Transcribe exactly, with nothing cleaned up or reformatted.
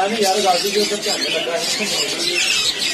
पता नहीं यार गाड़ी के ऊपर चढ़ने लगा है।